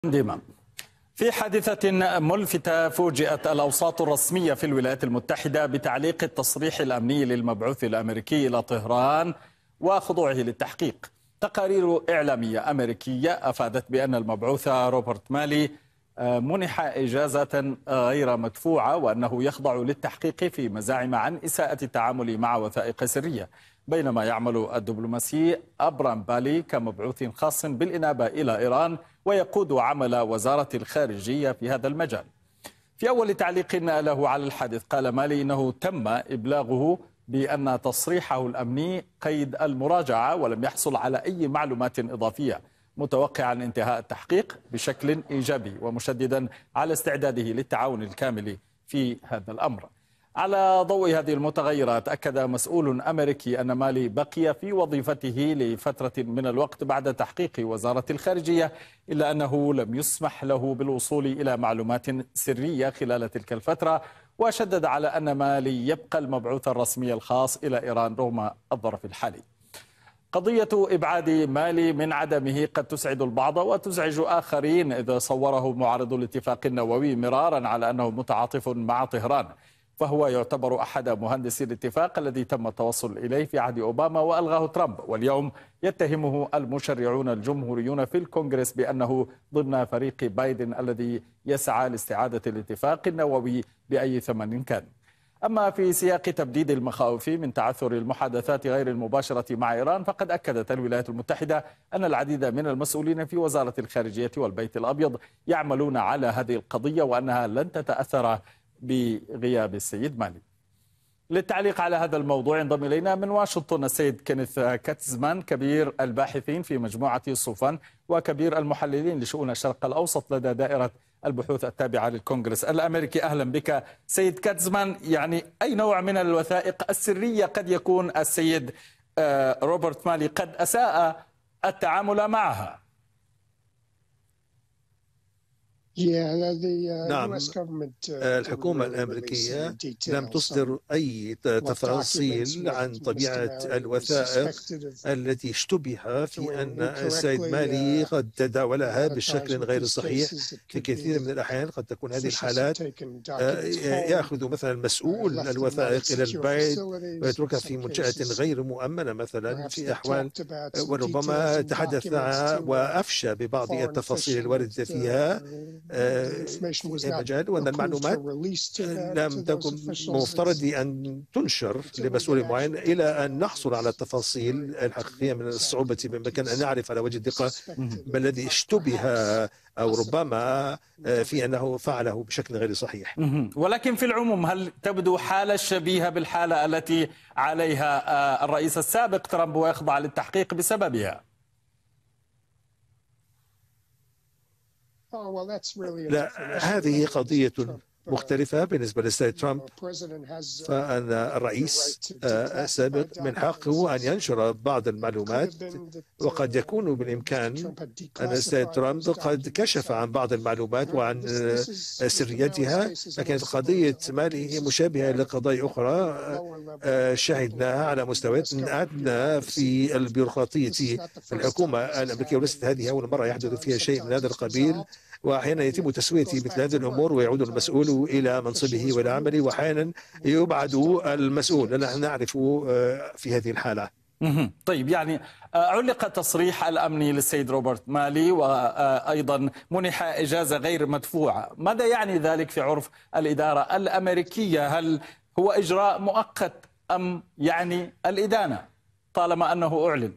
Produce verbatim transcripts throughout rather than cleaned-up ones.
ديما في حادثة ملفتة فوجئت الأوساط الرسمية في الولايات المتحدة بتعليق التصريح الأمني للمبعوث الأمريكي إلى طهران وخضوعه للتحقيق. تقارير إعلامية أمريكية أفادت بأن المبعوث روبرت مالي منح إجازة غير مدفوعة وأنه يخضع للتحقيق في مزاعم عن إساءة التعامل مع وثائق سرية، بينما يعمل الدبلوماسي أبرام بالي كمبعوث خاص بالإنابة إلى إيران ويقود عمل وزارة الخارجية في هذا المجال. في أول تعليق له على الحادث قال مالي إنه تم إبلاغه بأن تصريحه الأمني قيد المراجعة ولم يحصل على أي معلومات إضافية، متوقعا انتهاء التحقيق بشكل إيجابي ومشددا على استعداده للتعاون الكامل في هذا الأمر. على ضوء هذه المتغيرات أكد مسؤول أمريكي أن مالي بقي في وظيفته لفترة من الوقت بعد تحقيق وزارة الخارجية، إلا أنه لم يسمح له بالوصول إلى معلومات سرية خلال تلك الفترة، وشدد على أن مالي يبقى المبعوث الرسمي الخاص إلى إيران رغم الظرف الحالي. قضية إبعاد مالي من عدمه قد تسعد البعض وتزعج آخرين، إذ صوره معارضو الاتفاق النووي مرارا على أنه متعاطف مع طهران، فهو يعتبر أحد مهندسي الاتفاق الذي تم التوصل إليه في عهد أوباما وألغاه ترامب، واليوم يتهمه المشرعون الجمهوريون في الكونغرس بأنه ضمن فريق بايدن الذي يسعى لاستعادة الاتفاق النووي بأي ثمن كان. أما في سياق تبديد المخاوف من تعثر المحادثات غير المباشرة مع إيران، فقد أكدت الولايات المتحدة أن العديد من المسؤولين في وزارة الخارجية والبيت الأبيض يعملون على هذه القضية وأنها لن تتأثر بغياب السيد مالي. للتعليق على هذا الموضوع ينضم إلينا من واشنطن السيد كينيث كاتزمان، كبير الباحثين في مجموعة صوفان وكبير المحللين لشؤون الشرق الأوسط لدى دائرة البحوث التابعة للكونغرس الأمريكي. أهلا بك سيد كاتزمان. يعني أي نوع من الوثائق السرية قد يكون السيد روبرت مالي قد أساء التعامل معها؟ نعم، الحكومة الأمريكية لم تصدر أي تفاصيل عن طبيعة الوثائق التي اشتبه في أن السيد مالي قد تداولها بشكل غير صحيح. في كثير من الأحيان قد تكون هذه الحالات يأخذ مثلا المسؤول الوثائق إلى البيت ويتركها في منشأة غير مؤمنة مثلا في أحوال، وربما تحدث وأفشى ببعض التفاصيل الواردة فيها مجال، وأن المعلومات لم تكن مفترض أن تنشر لمسؤول معين إلى أن نحصل على التفاصيل الحقيقية. من الصعوبة بمكان أن نعرف على وجه الدقة ما الذي اشتبه أو ربما في أنه فعله بشكل غير صحيح. ولكن في العموم هل تبدو حالة شبيهة بالحالة التي عليها الرئيس السابق ترامب ويخضع للتحقيق بسببها؟ لا، هذه قضية مختلفة بالنسبة للسيد ترامب، فأن الرئيس السابق من حقه أن ينشر بعض المعلومات، وقد يكون بالإمكان أن السيد ترامب قد كشف عن بعض المعلومات وعن سريتها، لكن قضية مالي هي مشابهة لقضايا أخرى شاهدناها على مستويات أدنى في البيروقراطية الحكومة الأمريكية، وليست هذه أول مرة يحدث فيها شيء من هذا القبيل، وأحيانا يتم تسوية مثل هذه الأمور ويعود المسؤول إلى منصبه وإلى عمله، وأحيانا يبعد المسؤول. نحن نعرف في هذه الحالة. طيب، يعني علق التصريح الأمني للسيد روبرت مالي وأيضا منح إجازة غير مدفوعة، ماذا يعني ذلك في عرف الإدارة الأمريكية؟ هل هو إجراء مؤقت أم يعني الإدانة طالما أنه أعلن؟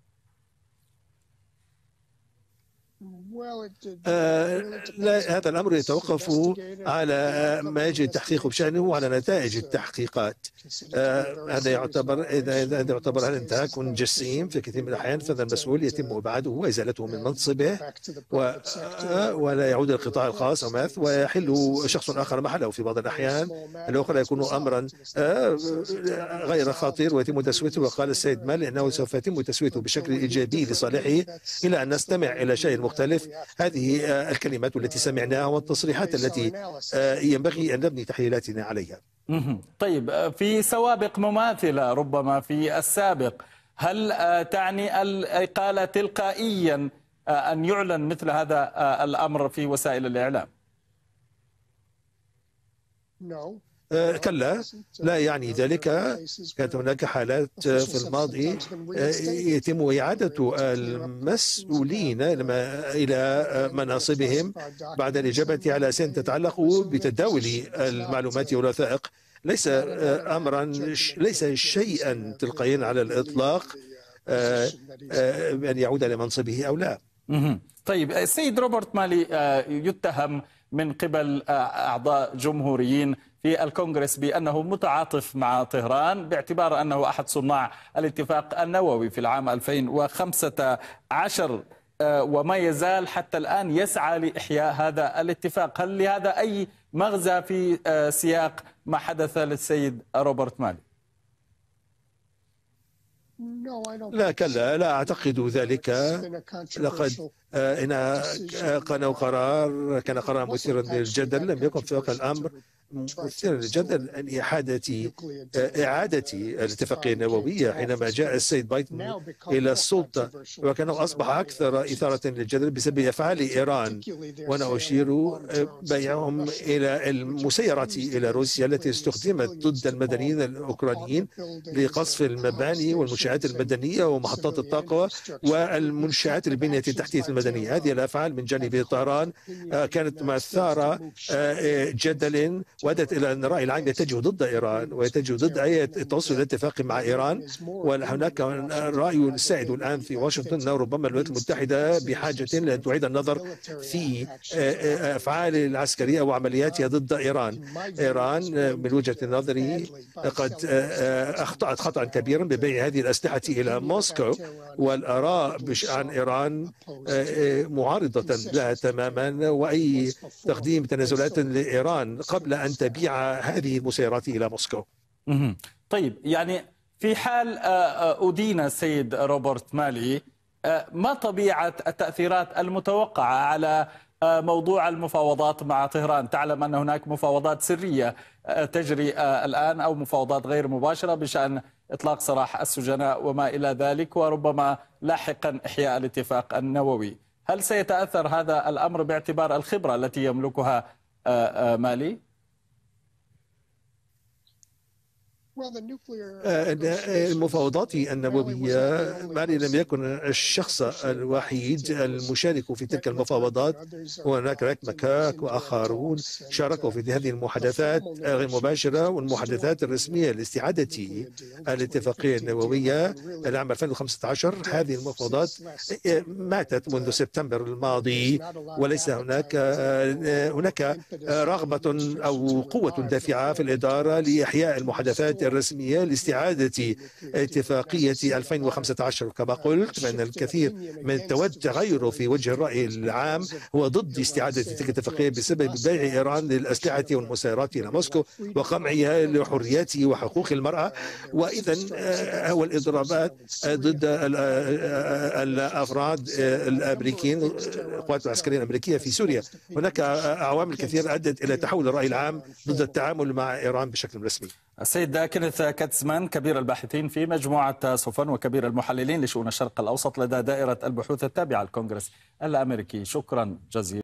آه لا، هذا الأمر يتوقف على ما يجري التحقيق بشأنه وعلى نتائج التحقيقات. آه هذا يعتبر إذا هذا يعتبر هذا انتهاك جسيم في كثير من الأحيان، فهذا المسؤول يتم إبعاده وإزالته من منصبه و... ولا يعود إلى القطاع الخاص أو ماث ويحل شخص آخر محله. في بعض الأحيان الأخرى يكون أمرا آه غير خطير ويتم تسويته، وقال السيد مالي أنه سوف يتم تسويته بشكل إيجابي لصالحه إلى أن نستمع إلى شيء مختلف. هذه الكلمات التي سمعناها والتصريحات التي ينبغي أن نبني تحليلاتنا عليها. طيب، في سوابق مماثلة ربما في السابق، هل تعني الإقالة تلقائيا أن يعلن مثل هذا الأمر في وسائل الإعلام؟ آه كلا، لا يعني ذلك. كانت هناك حالات في الماضي يتم إعادة المسؤولين إلى مناصبهم بعد الإجابة على أسئلة تتعلق بتداول المعلومات والوثائق. ليس أمرا ليس شيئا تلقائيا على الإطلاق أن يعود لمنصبه أو لا. طيب، السيد روبرت مالي يتهم من قبل أعضاء جمهوريين في الكونغرس بأنه متعاطف مع طهران باعتبار أنه أحد صناع الاتفاق النووي في العام ألفين وخمسة عشر، وما يزال حتى الآن يسعى لإحياء هذا الاتفاق. هل لهذا أي مغزى في سياق ما حدث للسيد روبرت مالي؟ لا كلا، لا أعتقد ذلك. لقد إن كان قرار كان قرار مثيرا للجدل. لم يكن في واقع الأمر مثيرا للجدل أن إعادة إعادة الاتفاقية النووية حينما جاء السيد بايدن إلى السلطة، وكانه أصبح أكثر إثارة للجدل بسبب أفعال إيران، وأنا أشير بيعهم إلى المسيرات إلى روسيا التي استخدمت ضد المدنيين الأوكرانيين لقصف المباني والمنشآت المدنية ومحطات الطاقة والمنشآت البنية التحتية المدنية. هذه الأفعال من جانب طهران كانت مثارة جدل وأدت إلى أن الرأي العام يتجه ضد إيران ويتجه ضد أي توصل لاتفاق مع إيران. وهناك رأي سائد الآن في واشنطن أن ربما الولايات المتحدة بحاجة لأن تعيد النظر في أفعال العسكرية وعملياتها ضد إيران. إيران من وجهة نظري قد أخطأت خطأ كبيرا ببيع هذه الأسلحة إلى موسكو، والآراء عن إيران معارضة لها تماما، وأي تقديم تنازلات لإيران قبل أن تبيع هذه المسيرات إلى موسكو. طيب، يعني في حال أدين السيد روبرت مالي، ما طبيعة التأثيرات المتوقعة على موضوع المفاوضات مع طهران؟ تعلم أن هناك مفاوضات سرية تجري الآن أو مفاوضات غير مباشرة بشأن إطلاق سراح السجناء وما إلى ذلك، وربما لاحقا إحياء الاتفاق النووي. هل سيتأثر هذا الأمر باعتبار الخبرة التي يملكها مالي؟ المفاوضات النووية، مالي لم يكن الشخص الوحيد المشارك في تلك المفاوضات. وهناك راك مكاك وآخرون شاركوا في هذه المحادثات غير مباشرة والمحادثات الرسمية لاستعادة الاتفاقية النووية العام ألفين وخمسة عشر. هذه المفاوضات ماتت منذ سبتمبر الماضي، وليس هناك هناك رغبة أو قوة دافعة في الإدارة لإحياء المحادثات الرسمية لاستعادة اتفاقية ألفين وخمسة عشر. كما قلت فإن الكثير من التغير في وجه الرأي العام هو ضد استعادة تلك الاتفاقية بسبب بيع إيران للأسلحة والمسيرات إلى موسكو وقمعها لحريات وحقوق المرأة، وإذا هو الإضرابات ضد الأفراد الأمريكيين، القوات العسكرية الأمريكية في سوريا. هناك عوامل كثيرة أدت إلى تحول الرأي العام ضد التعامل مع إيران بشكل رسمي. السيد كينيث كاتسمان، كبير الباحثين في مجموعة سوفن وكبير المحللين لشؤون الشرق الأوسط لدى دائرة البحوث التابعة للكونغرس الأمريكي، شكرا جزيلا.